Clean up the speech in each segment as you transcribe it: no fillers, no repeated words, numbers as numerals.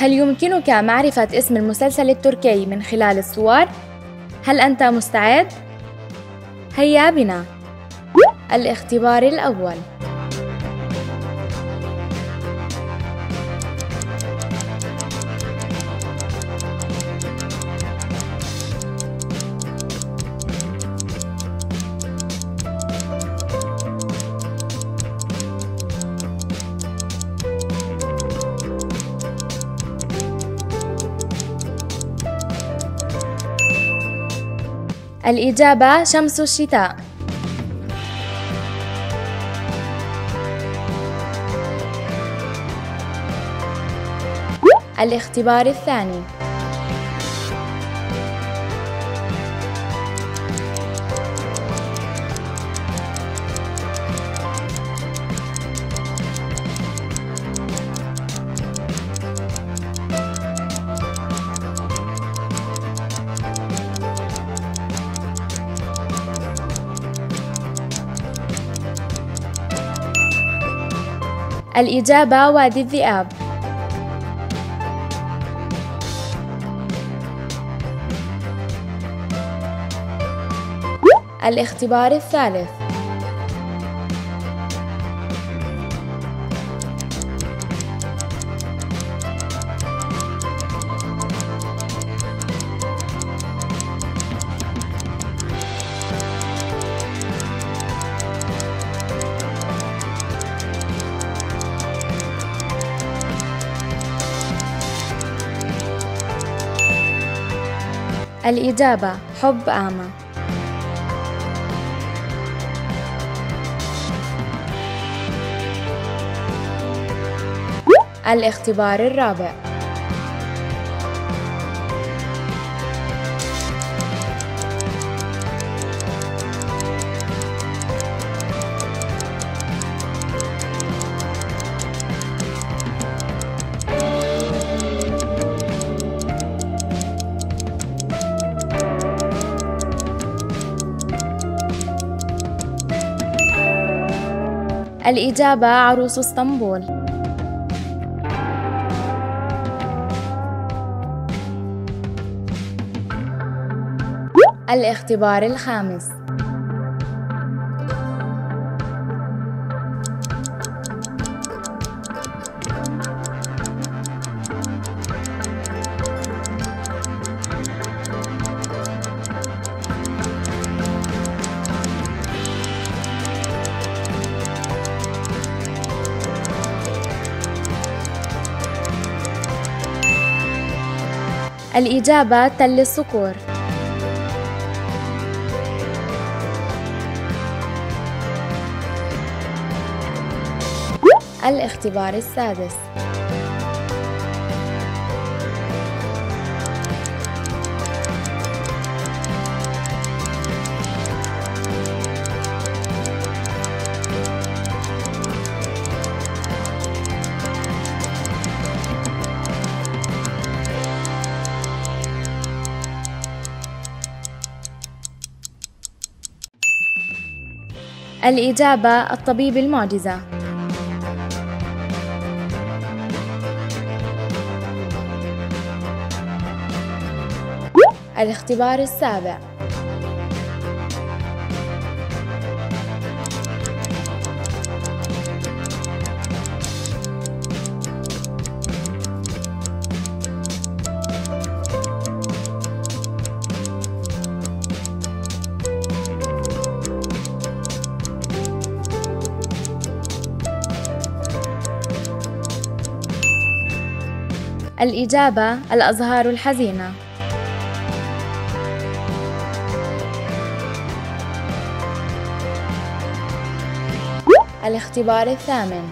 هل يمكنك معرفة اسم المسلسل التركي من خلال الصور؟ هل أنت مستعد؟ هيا بنا. الاختبار الأول. الإجابة شمس الشتاء. الاختبار الثاني. الإجابة وادي الذئاب. الاختبار الثالث. الإجابة حب أعمى. الاختبار الرابع. الإجابة عروس اسطنبول. الاختبار الخامس. الإجابة تل الصقور. الاختبار السادس. الإجابة الطبيب المعجزة. الاختبار السابع. الإجابة الأزهار الحزينة. الاختبار الثامن.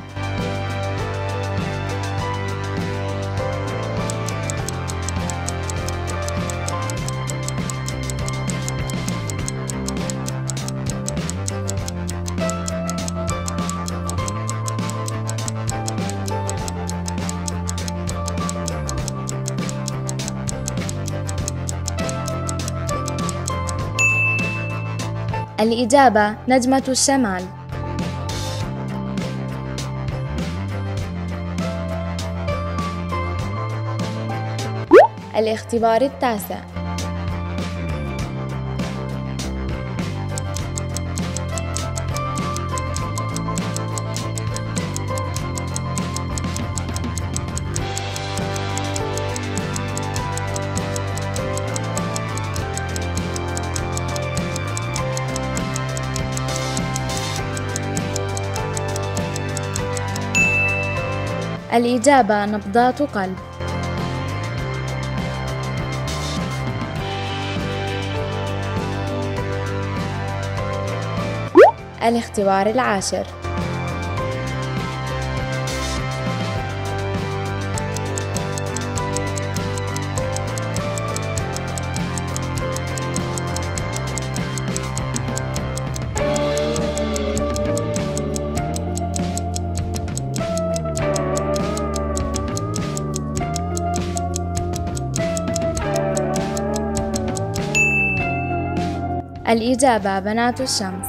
الإجابة نجمة الشمال. الاختبار التاسع. الإجابة نبضات قلب. الاختبار العاشر. الإجابة بنات الشمس.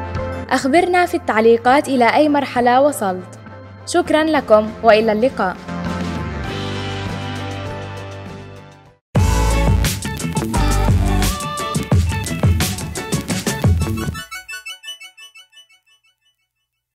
أخبرنا في التعليقات إلى أي مرحلة وصلت. شكرا لكم وإلى اللقاء.